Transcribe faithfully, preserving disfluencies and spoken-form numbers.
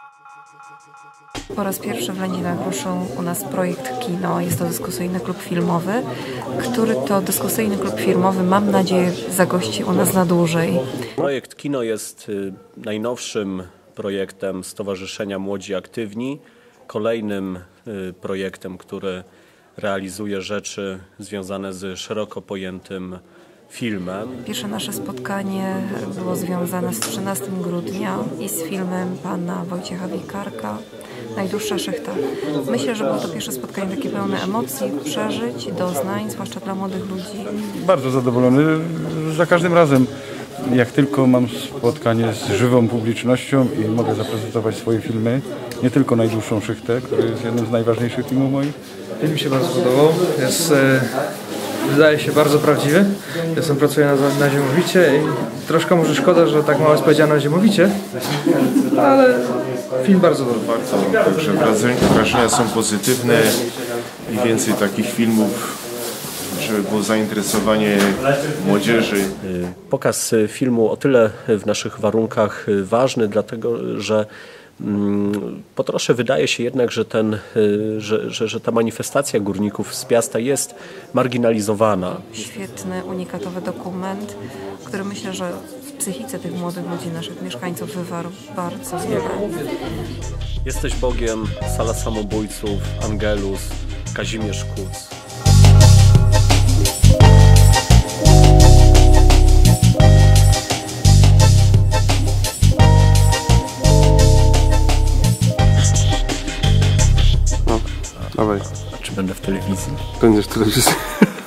Po raz pierwszy w Lędzinach ruszył u nas projekt Kino. Jest to dyskusyjny klub filmowy, który to dyskusyjny klub filmowy, mam nadzieję, zagości u nas na dłużej. Projekt Kino jest najnowszym projektem Stowarzyszenia Młodzi Aktywni, kolejnym projektem, który realizuje rzeczy związane z szeroko pojętym filmem. Pierwsze nasze spotkanie było związane z trzynastego grudnia i z filmem pana Wojciecha Wiekarka Najdłuższa szychta. Myślę, że było to pierwsze spotkanie takie pełne emocji, przeżyć, doznań, zwłaszcza dla młodych ludzi. Bardzo zadowolony. Za każdym razem, jak tylko mam spotkanie z żywą publicznością i mogę zaprezentować swoje filmy, nie tylko Najdłuższą szychtę, który jest jednym z najważniejszych filmów moich. Film mi się bardzo podobał. Jest, e, wydaje się bardzo prawdziwy. Jestem pracuję na, na Ziemowicie i troszkę może szkoda, że tak mało jest powiedziane o Ziemowicie, ale film bardzo dobry. Bardzo, także wrażenia są pozytywne i więcej takich filmów, żeby było zainteresowanie młodzieży. Pokaz filmu o tyle w naszych warunkach ważny, dlatego że po trosze wydaje się jednak, że, ten, że, że, że ta manifestacja górników z Piasta jest marginalizowana. Świetny, unikatowy dokument, który myślę, że w psychice tych młodych ludzi, naszych mieszkańców wywarł bardzo wiele. Jesteś Bogiem, Sala Samobójców, Angelus, Kazimierz Kuc. Dawaj. Czy będę w telewizji? Będziesz w telewizji.